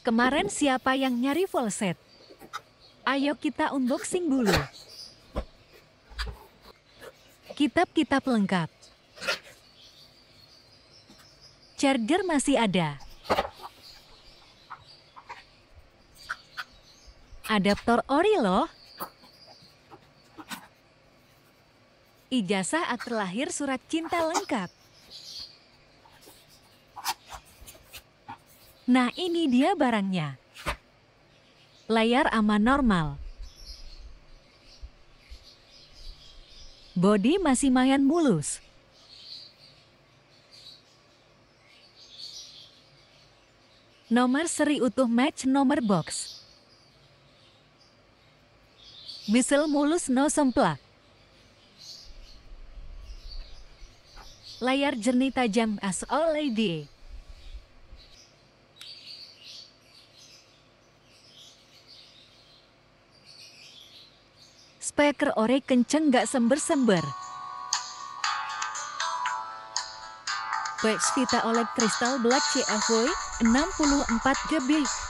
Kemarin siapa yang nyari full set? Ayo kita unboxing dulu. Kitab-kitab lengkap. Charger masih ada. Adaptor ori loh. Ijazah akte lahir surat cinta lengkap. Nah ini dia barangnya. Layar aman normal. Bodi masih lumayan mulus. Nomor seri utuh match nomor box. Misel mulus no semplak. Layar jernih tajam as OLED. Speaker ori kenceng gak sember-sember. PS Vita OLED Crystal Black CFW 64 GB.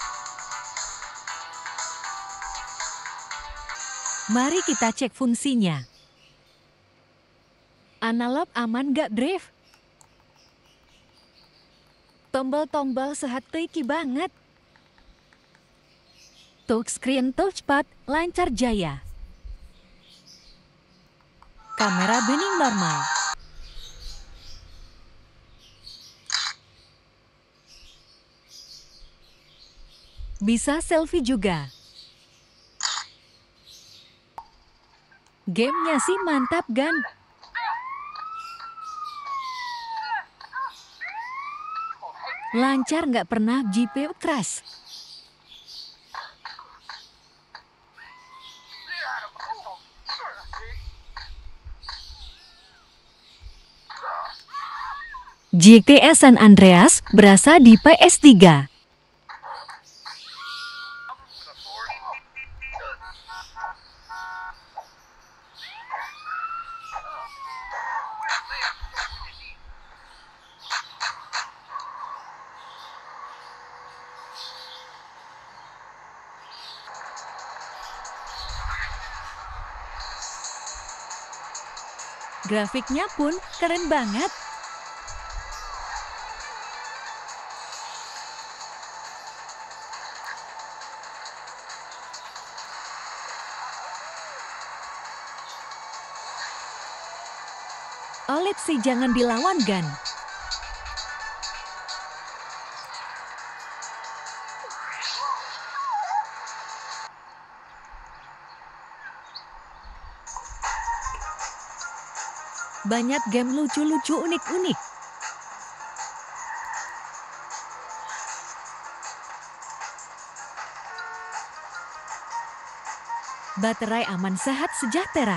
Mari kita cek fungsinya. Analog aman gak drift? Tombol-tombol sehat tricky banget. Touchscreen touchpad lancar jaya. Kamera bening normal. Bisa selfie juga. Gamenya sih mantap kan? Lancar nggak pernah GPU crash. GTA San Andreas berasa di PS3. Grafiknya pun keren banget. OLED sih jangan dilawan kan. Banyak game lucu-lucu unik-unik. Baterai aman sehat sejahtera.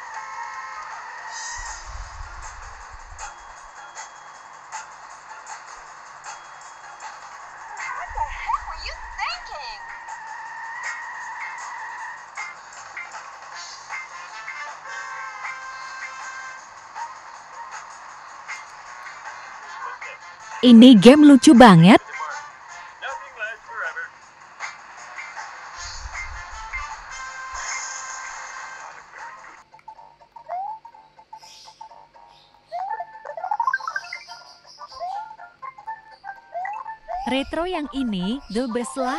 Ini game lucu banget. Retro yang ini the best lah.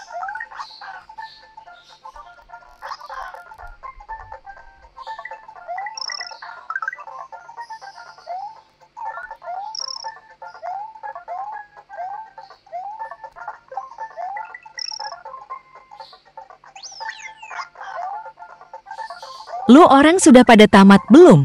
Lu orang sudah pada tamat belum?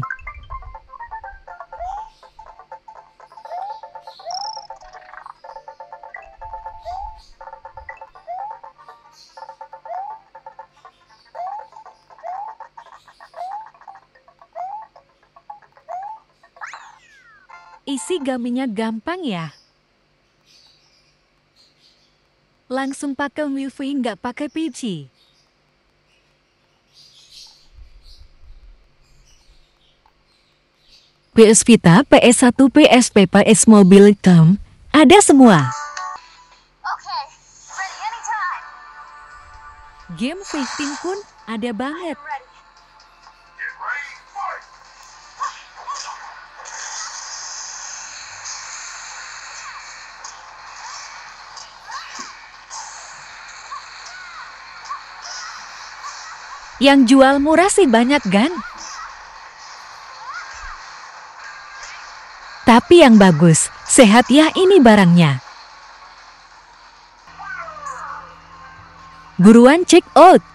Isi gamenya gampang ya. Langsung pakai WiFi nggak pakai PC. PS Vita, PS1, PSP, PS mobil, ada semua. Okay, ready Game fighting pun ada banget. Yang jual murah sih banyak kan? Tapi yang bagus, sehat ya ini barangnya. Buruan check out!